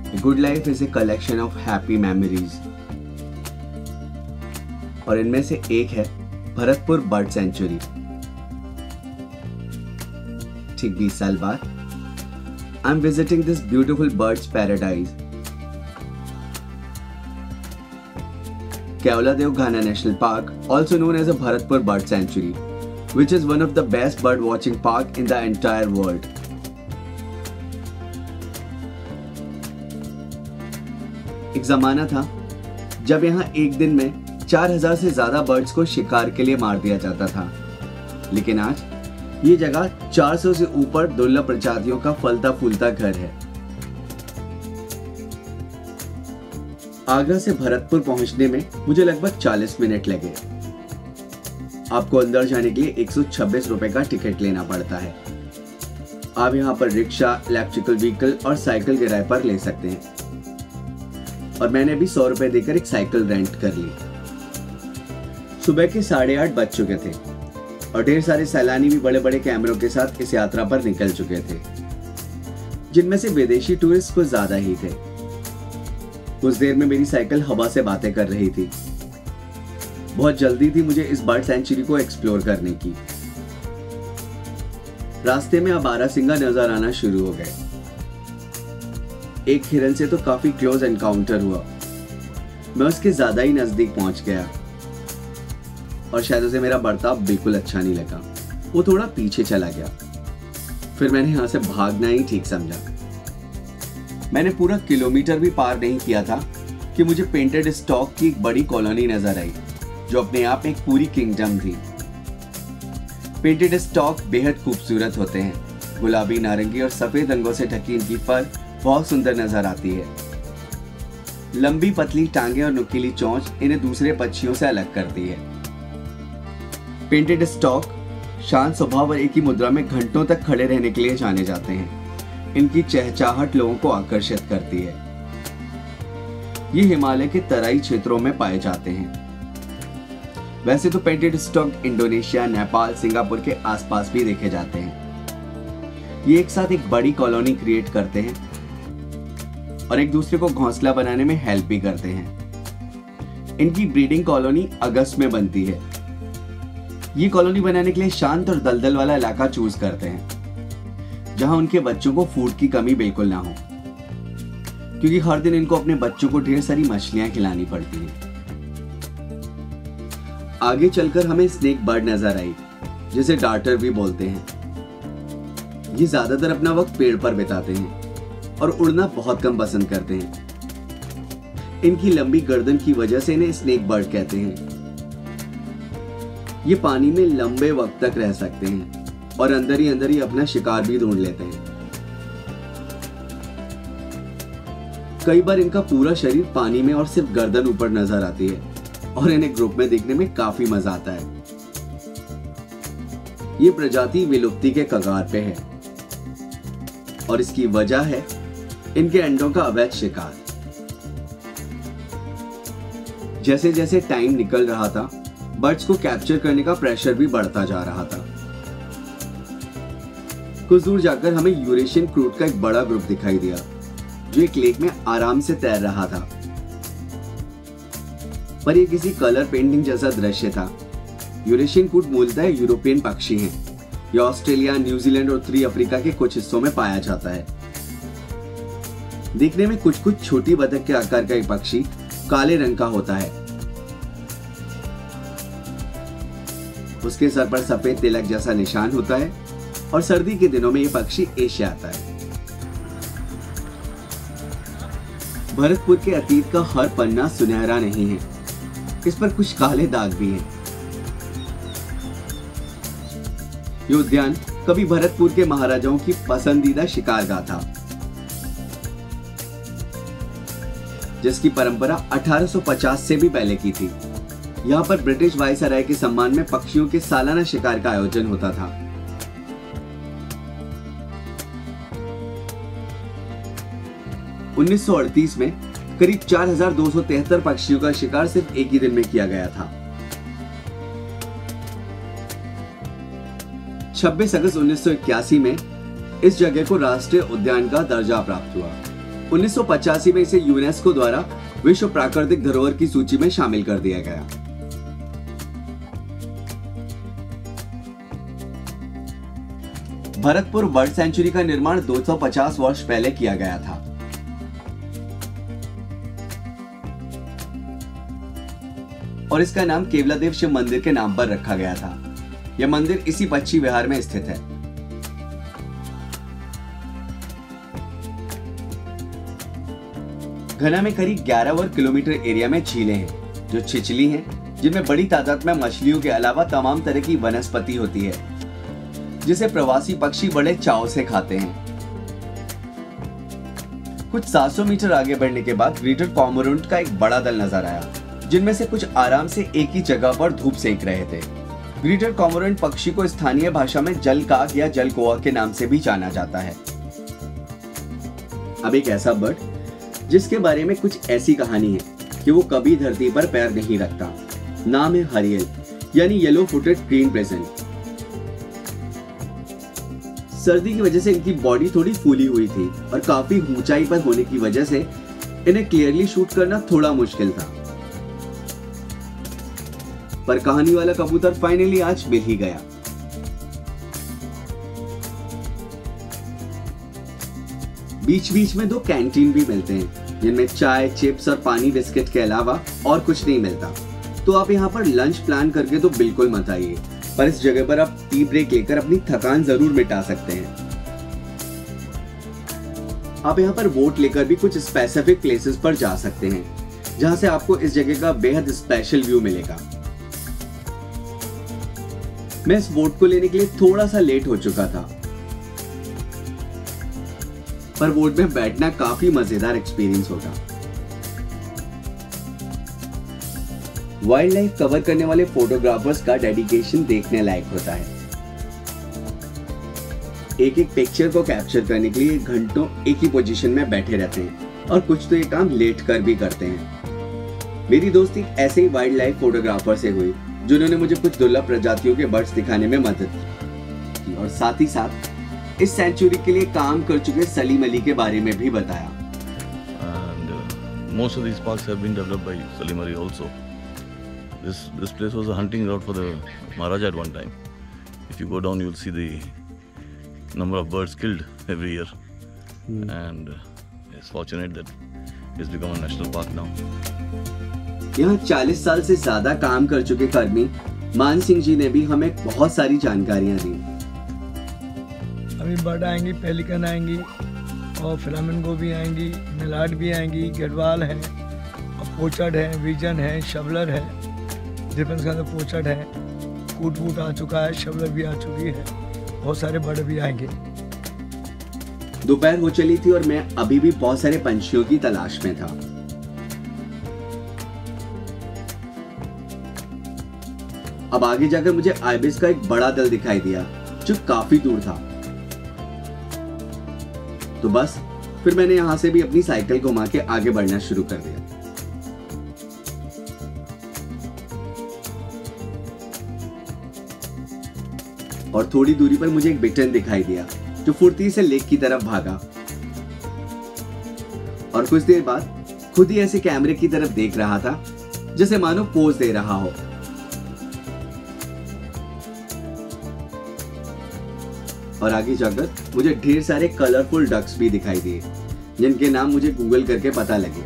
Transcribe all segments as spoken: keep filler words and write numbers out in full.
A good life is a collection of happy memories. और इनमें से एक है भरतपुर बर्ड सेंचुरी। ठीक बीस साल बाद I am visiting this beautiful birds paradise. Keoladeo Ghana National Park, also known as a Bharatpur Bird Sanctuary, which is one of the best bird watching park in the entire world. एक जमाना था जब यहाँ एक दिन में चार हज़ार से ज्यादा बर्ड्स को शिकार के लिए मार दिया जाता था, लेकिन आज ये जगह चार सौ से ऊपर दुर्लभ प्रजातियों का फलता फूलता घर है। आगरा से भरतपुर पहुंचने में मुझे लगभग चालीस मिनट लगे। आपको अंदर जाने के लिए एक सौ छब्बीस रुपए का टिकट लेना पड़ता है। आप यहाँ पर रिक्शा, इलेक्ट्रिकल व्हीकल और साइकिल किराए पर ले सकते हैं और मैंने भी सौ रुपए देकर एक साइकिल रेंट कर ली। सुबह के साढ़े आठ बज चुके थे और ढेर सारे सैलानी भी बड़े बड़े कैमरों के साथ इस यात्रा पर निकल चुके थे, जिनमें से विदेशी टूरिस्ट कुछ ज्यादा ही थे। कुछ देर में मेरी साइकिल हवा से बातें कर रही थी। बहुत जल्दी थी मुझे इस बर्ड सेंचुरी को एक्सप्लोर करने की। रास्ते में अब बारहसिंगा नजर आना शुरू हो गए। एक हिरन से तो काफी क्लोज एनकाउंटर हुआ। मैं उसके ज्यादा ही नजदीक पहुंच गया और शायद उसे मेरा बर्ताव बिल्कुल अच्छा नहीं लगा। वो थोड़ा पीछे चला गया। फिर मैंने यहां से भागना ही ठीक समझा। मैंने पूरा किलोमीटर भी पार नहीं किया था कि मुझे पेंटेड स्टॉक की एक बड़ी कॉलोनी नजर आई, जो अपने आप में एक पूरी किंगडम थी। पेंटेड स्टॉक बेहद खूबसूरत होते हैं। गुलाबी, नारंगी और सफेद रंगों से ढकी इनकी फर बहुत सुंदर नजर आती है। लंबी पतली टांगे और नुकीली चोंच इन्हें दूसरे पक्षियों से अलग करती है। पेंटेड स्टॉक शांत स्वभाव और एक ही मुद्रा में घंटों तक खड़े रहने के लिए जाने जाते हैं। इनकी चहचहाहट लोगों को आकर्षित करती है। ये हिमालय के तराई क्षेत्रों में पाए जाते हैं। वैसे तो painted stork Indonesia, Nepal, Singapore के आसपास भी देखे जाते हैं। ये एक साथ एक बड़ी कॉलोनी क्रिएट करते हैं और एक दूसरे को घोंसला बनाने में हेल्प भी करते हैं। इनकी ब्रीडिंग कॉलोनी अगस्त में बनती है। ये कॉलोनी बनाने के लिए शांत और दलदल वाला इलाका चूज करते हैं, जहां उनके बच्चों को फूड की कमी बिल्कुल ना हो, क्योंकि हर दिन इनको अपने बच्चों को ढेर सारी मछलियां खिलानी पड़ती हैं। आगे चलकर हमें स्नेक बर्ड नजर आई, जिसे डार्टर भी बोलते हैं। ये ज्यादातर अपना वक्त पेड़ पर बिताते हैं और उड़ना बहुत कम पसंद करते हैं। इनकी लंबी गर्दन की वजह से इन्हें स्नेक बर्ड कहते हैं। ये पानी में लंबे वक्त तक रह सकते हैं और अंदर ही अंदर ही अपना शिकार भी ढूंढ लेते हैं। कई बार इनका पूरा शरीर पानी में और सिर्फ गर्दन ऊपर नजर आती है और इन्हें ग्रुप में देखने में काफी मजा आता है। ये प्रजाति विलुप्ति के कगार पे है और इसकी वजह है इनके अंडों का अवैध शिकार। जैसे जैसे टाइम निकल रहा था, बर्ड्स को कैप्चर करने का प्रेशर भी बढ़ता जा रहा था। कुछ दूर जाकर हमें यूरेशियन क्रूट का एक बड़ा ग्रुप दिखाई दिया, जो एक लेक में आराम से तैर रहा था। पर यह किसी कलर पेंटिंग जैसा दृश्य था। यूरेशियन क्रूट मूलतः यूरोपियन पक्षी हैं। यह ऑस्ट्रेलिया, न्यूजीलैंड और उत्तरी अफ्रीका के कुछ हिस्सों में पाया जाता है। देखने में कुछ कुछ छोटी बतख के आकार का एक पक्षी काले रंग का होता है। उसके सर पर सफेद तिलक जैसा निशान होता है और सर्दी के दिनों में यह पक्षी एशिया आता है। भरतपुर के अतीत का हर पन्ना सुनहरा नहीं है। इस पर कुछ काले दाग भी हैं। ये उद्यान कभी भरतपुर के महाराजाओं की पसंदीदा शिकारगाह था, जिसकी परंपरा अठारह सौ पचास से भी पहले की थी। यहाँ पर ब्रिटिश वायसराय के सम्मान में पक्षियों के सालाना शिकार का आयोजन होता था। उन्नीस सौ अड़तीस में करीब चार हज़ार दो सौ तिहत्तर पक्षियों का शिकार सिर्फ एक ही दिन में किया गया था। छब्बीस अगस्त उन्नीस सौ इक्यासी में इस जगह को राष्ट्रीय उद्यान का दर्जा प्राप्त हुआ। उन्नीस सौ पचासी में इसे यूनेस्को द्वारा विश्व प्राकृतिक धरोहर की सूची में शामिल कर दिया गया। भरतपुर बर्ड सेंचुरी का निर्माण दो सौ पचास वर्ष पहले किया गया था। और इसका नाम केवलादेव शिव मंदिर के नाम पर रखा गया था। यह मंदिर इसी पक्षी विहार में स्थित है। घना में करीब ग्यारह वर्ग किलोमीटर एरिया में झीलें हैं जो छिछली हैं, जिनमें बड़ी तादाद में मछलियों के अलावा तमाम तरह की वनस्पति होती है जिसे प्रवासी पक्षी बड़े चाव से खाते हैं। कुछ सात सौ मीटर आगे बढ़ने के बाद ग्रेटर कॉर्मोरेंट का एक बड़ा दल नजर आया, जिनमें से कुछ आराम से एक ही जगह पर धूप सेक रहे थे। ग्रेटर कॉर्मोरेंट पक्षी को स्थानीय भाषा में जल काग या जल कौवा के नाम से भी जाना जाता है। अब एक ऐसा बर्ड जिसके बारे में कुछ ऐसी कहानी है कि वो कभी धरती पर पैर नहीं रखता। नाम है हरियल यानी येलो फुटेड ग्रीन प्रेजेंट। सर्दी की वजह से इनकी बॉडी थोड़ी फूली हुई थी और काफी ऊंचाई पर होने की वजह से इन्हें क्लियरली शूट करना थोड़ा मुश्किल था, पर कहानी वाला कबूतर फाइनली आज मिल ही गया। बीच बीच में दो कैंटीन भी मिलते हैं जिनमें चाय, चिप्स और पानी बिस्किट के अलावा और कुछ नहीं मिलता, तो आप यहाँ पर लंच प्लान करके तो बिल्कुल मत आइए, पर इस जगह पर आप टी ब्रेक लेकर अपनी थकान जरूर मिटा सकते हैं। आप यहाँ पर बोट लेकर भी कुछ स्पेसिफिक प्लेसेस पर जा सकते हैं जहाँ से आपको इस जगह का बेहद स्पेशल व्यू मिलेगा। मैं इस बोट को लेने के लिए थोड़ा सा लेट हो चुका था, पर बोट में बैठना काफी मजेदार एक्सपीरियंस होगा। वाइल्ड लाइफ कवर करने वाले फोटोग्राफर्स का डेडिकेशन देखने लायक होता है। एक एक पिक्चर को कैप्चर करने के लिए घंटों एक ही पोजीशन में बैठे रहते हैं और कुछ तो ये काम लेट कर भी करते हैं। मेरी दोस्ती ऐसे ही वाइल्ड लाइफ फोटोग्राफर से हुई जिन्होंने मुझे कुछ दुर्लभ प्रजातियों के बर्ड्स दिखाने में मदद की और साथ ही साथ इस सेंचुरी के लिए काम कर चुके सलीम अली के बारे में भी बताया। And uh, most of these parks have been developed by Salim Ali also. This this place was a hunting ground for the Maharaja at one time. If you go down, you'll see the number of birds killed every year. Hmm. And uh, it's fortunate that it's become a national park now. यहाँ चालीस साल से ज्यादा काम कर चुके कर्मी मान सिंह जी ने भी हमें बहुत सारी जानकारियां दी। अभी बर्ड आएंगी, पेलिकन आएंगी और फ्लामिंगो भी आएंगी, मिलाट भी आएंगी, गढ़वाल है और पोचड़ है, विजन है, शबलर है। डिफेंस का तो पोचड़ है, कूट वूट आ चुका है, शबलर भी आ चुकी है, बहुत सारे बर्ड भी आएंगे। दोपहर हो चली थी और मैं अभी भी बहुत सारे पंछियों की तलाश में था। अब आगे जाकर मुझे आइबिस का एक बड़ा दल दिखाई दिया जो काफी दूर था, तो बस फिर मैंने यहां से भी अपनी साइकिल घुमा के आगे बढ़ना शुरू कर दिया। और थोड़ी दूरी पर मुझे एक बिटन दिखाई दिया जो फुर्ती से लेक की तरफ भागा और कुछ देर बाद खुद ही ऐसे कैमरे की तरफ देख रहा था जैसे मानो पोज दे रहा हो। और आगे जाकर मुझे ढेर सारे कलरफुल डक्स भी दिखाई दिए जिनके नाम मुझे गूगल करके पता लगे।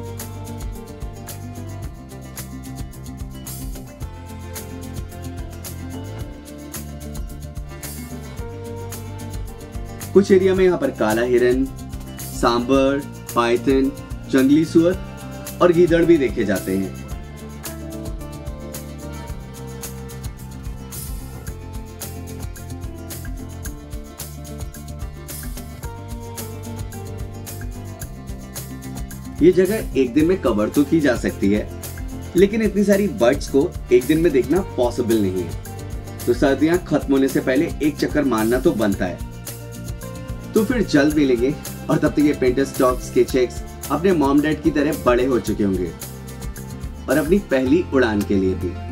कुछ एरिया में यहाँ पर काला हिरन, सांबर, पाइथन, जंगली सुअर और गीदड़ भी देखे जाते हैं। ये जगह एक दिन में कवर तो की जा सकती है, लेकिन इतनी सारी बर्ड्स को एक दिन में देखना पॉसिबल नहीं है, तो सर्दियां खत्म होने से पहले एक चक्कर मारना तो बनता है। तो फिर जल्द मिलेंगे और तब तक ये पेंटर स्टॉक्स के चेक्स अपने मॉम डैड की तरह बड़े हो चुके होंगे और अपनी पहली उड़ान के लिए भी।